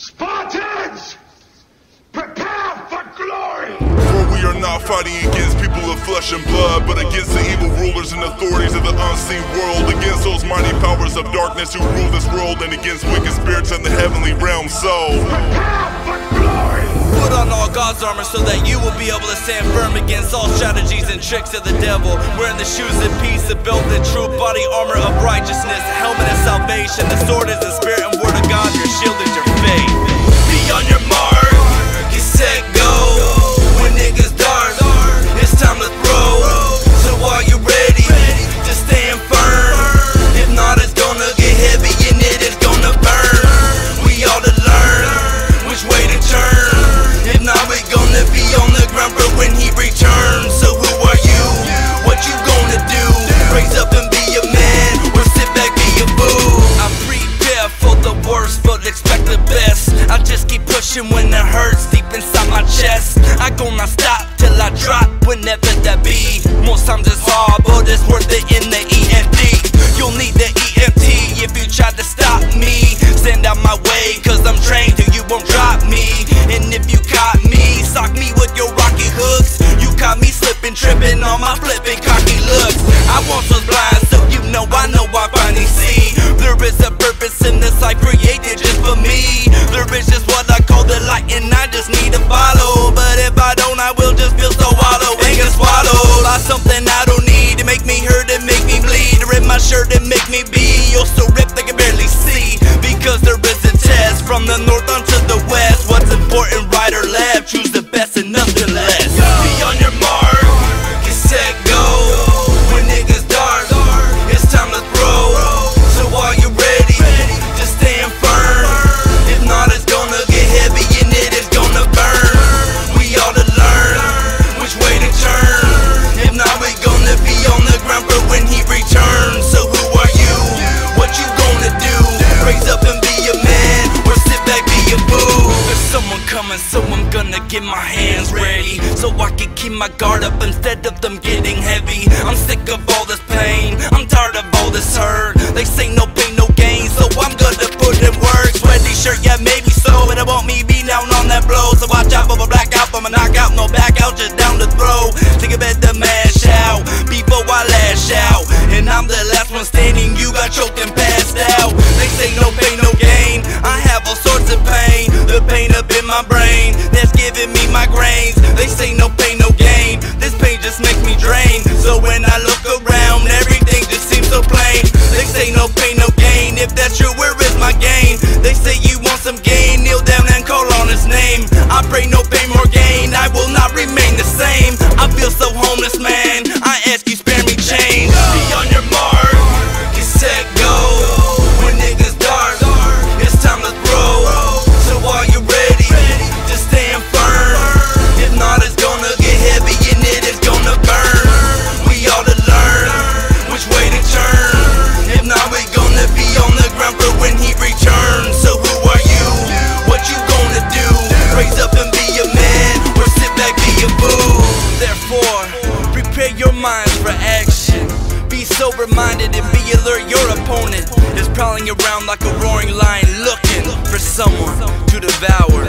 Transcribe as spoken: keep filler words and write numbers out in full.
Spartans! Prepare for glory! For we are not fighting against people of flesh and blood, but against the evil rulers and authorities of the unseen world, against those mighty powers of darkness who rule this world, and against wicked spirits in the heavenly realm. So, prepare for glory! Put on all God's armor so that you will be able to stand firm against all strategies and tricks of the devil. Wearing the shoes of peace, the belt and true body armor of righteousness, the helmet of salvation, the sword is the spirit and word of God, your shield is your faith. Be on your mark, get set, go. When niggas dart, it's time to throw. So are you ready to stand firm? If not, it's gonna get heavy and it is gonna burn. We ought to learn which way to turn. If not, we're gonna be on the ground for when he returns. So who are you? What you gonna do? Raise up and be a man, or sit back, be a fool. I prepare for the worst, but expect the best. I just keep pushing when it hurts deep inside my chest. I gonna stop till I drop, whenever that be. Most times it's hard, but it's worth it in the E M D. You'll need the E M T if you try to stop me. Stand out my way, cause I'm trained or you won't drop me. And if you caught me, sock me with your rocky hooks. You caught me slipping, tripping on my flipping cocky looks. I once was blind, so you know I know I finally see. There is a purpose in this life created just for me. There is just what I call the light, and I just need to follow. But if I don't, I will just feel so hollow and get swallowed by something I don't need to make me hurt and make me bleed. Rip my shirt and make me be. You're so ripped I can barely see, because there is a test from the north onto the west. What's important, right or left? Choose the best and nothing less. Be on your mark, get set, go. When niggas dart, it's time to throw. So are you ready to stand firm? If not, it's gonna get heavy and it is gonna burn. We ought to learn which way to turn. If not, we're gonna be on the ground for when he returns. So who are you? What you gonna do? Raise up and be a man, or sit back, be a fool. There's someone coming, so I'm gonna get my hands ready, so I can keep my guard up instead of them getting heavy. I'm sick of all this pain, I'm tired of all this hurt. They say no pain, no gain, so I'm gonna put in work. Sweaty shirt, yeah, maybe so, but it won't me be down on that blow. So watch out for a blackout, from a knockout, no back out, just down to throw. Think about the mash out, before I lash out. And I'm the last one standing, you got choked and passed out. They say no pain, no gain, I have all sorts of pain. The pain up in my brain, that's giving me migraines. They say no pain, no gain, this pain just makes me drain. So when I look around, everything just seems so plain. They say no pain, no gain, if that's true, where is my gain? They say you want some gain, kneel down and call on his name. I pray no pain, more gain, I will not remain the same. I feel so homeless, man, I ask you spare me change. Be on your mark, get set, go. When niggas dart, it's time to throw. So are you ready to stand firm? If not, it's gonna get heavy and it is gonna burn. We ought to learn which way to turn. If not, we're gonna be on the ground for when he returns. So who are you? What you gonna do? Raise up and be a man, or sit back, be a fool. Therefore, prepare your minds for action. Be sober-minded and be alert. Your opponent is prowling around like a roaring lion, looking for someone to devour.